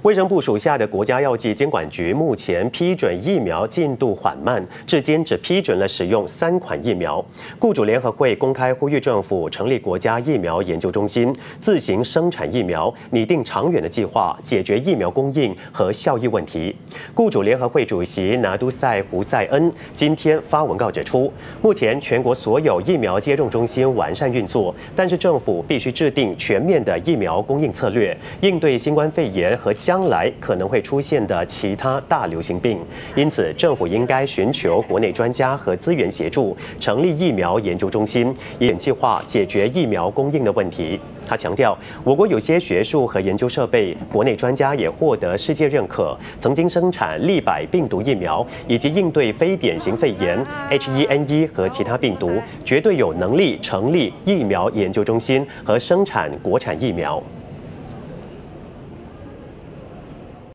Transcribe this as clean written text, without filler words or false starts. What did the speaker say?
卫生部属下的国家药剂监管局目前批准疫苗进度缓慢，至今只批准了使用3款疫苗。雇主联合会公开呼吁政府成立国家疫苗研究中心，自行生产疫苗，拟定长远的计划，解决疫苗供应和效益问题。雇主联合会主席拿督赛胡塞恩今天发文告指出，目前全国所有疫苗接种中心完善运作，但是政府必须制定全面的疫苗供应策略，应对新冠肺炎和将来可能会出现的其他大流行病。因此，政府应该寻求国内专家和资源协助，成立疫苗研究中心，以计划解决疫苗供应的问题。他强调，我国有些学术和研究设备，国内专家也获得世界认可，曾经生产立百病毒疫苗，以及应对非典型肺炎 H1N1 和其他病毒，绝对有能力成立疫苗研究中心和生产国产疫苗。